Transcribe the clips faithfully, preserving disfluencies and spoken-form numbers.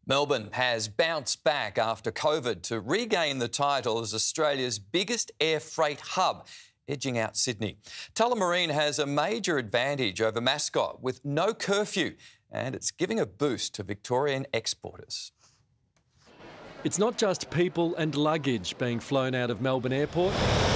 Melbourne has bounced back after COVID to regain the title as Australia's biggest air freight hub, edging out Sydney. Tullamarine has a major advantage over Mascot with no curfew, and it's giving a boost to Victorian exporters. It's not just people and luggage being flown out of Melbourne Airport.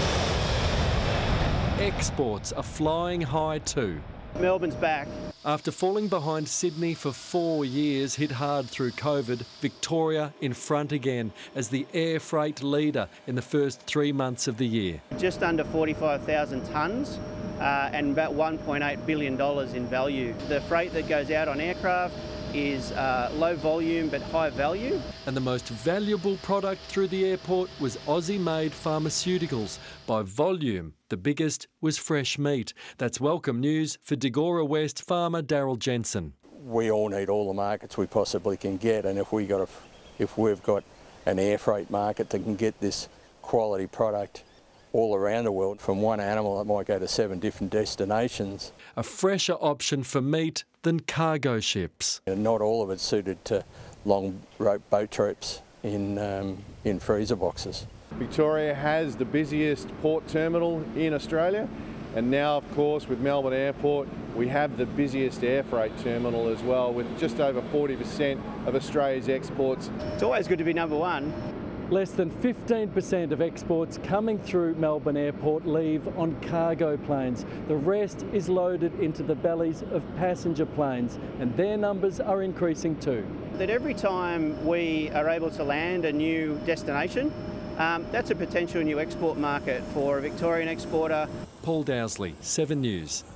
Exports are flying high too. Melbourne's back. After falling behind Sydney for four years, hit hard through COVID, Victoria in front again as the air freight leader in the first three months of the year. Just under forty-five thousand tonnes uh, and about one point eight billion dollars in value. The freight that goes out on aircraft is uh, low volume but high value. And the most valuable product through the airport was Aussie-made pharmaceuticals. By volume, the biggest was fresh meat. That's welcome news for Degora West farmer Daryl Jensen. We all need all the markets we possibly can get, and if we got a, if we've got an air freight market that can get this quality product all around the world, from one animal it might go to seven different destinations. A fresher option for meat than cargo ships. And not all of it's suited to long rope boat trips in, um, in freezer boxes. Victoria has the busiest port terminal in Australia, and now of course with Melbourne Airport we have the busiest air freight terminal as well, with just over forty percent of Australia's exports. It's always good to be number one. Less than fifteen percent of exports coming through Melbourne Airport leave on cargo planes. The rest is loaded into the bellies of passenger planes, and their numbers are increasing too. That every time we are able to land a new destination, um, that's a potential new export market for a Victorian exporter. Paul Dowsley, Seven News.